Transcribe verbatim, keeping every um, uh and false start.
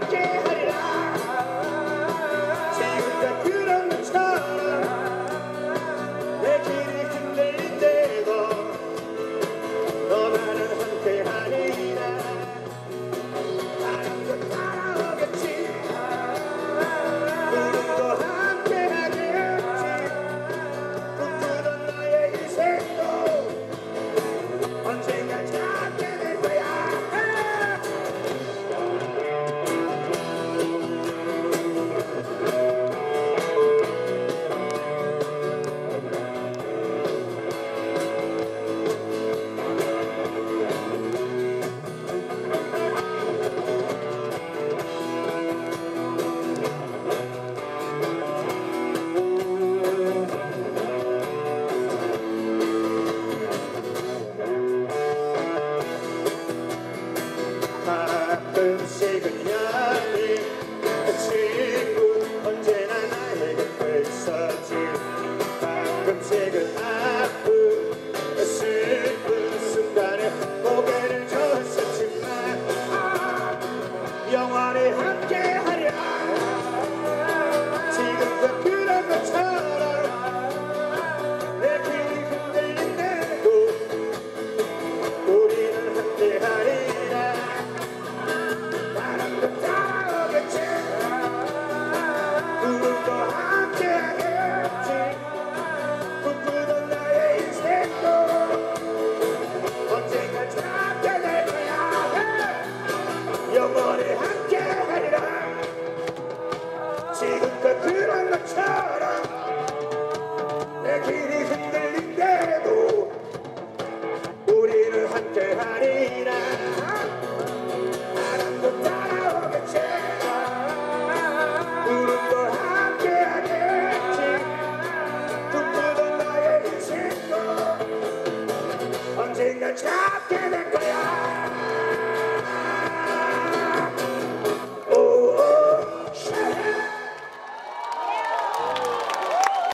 가끔씩은 야해 친구 언제나 나의 곁에 있었지. 가끔씩은 아픈 슬픈 순간에 고개를 줬었지만 영원히 함께하랴. 지금도 그런 것처럼 내 길이 흔들린대도 우리는 함께하리라. 바람도 따라오겠지. 구름도 함께하겠지. 꿈꾸던 나의 인생도 언젠가 잡게 될 거야. 영원히 함께하리라. 지금껏 그런 것처럼 내 길이 흔들린대도 우리는 함께하리라. 바람도 따라오겠지. 구름도 함께하겠지. 꿈꾸던 나의 인생도 언젠가 잡게 될 거야.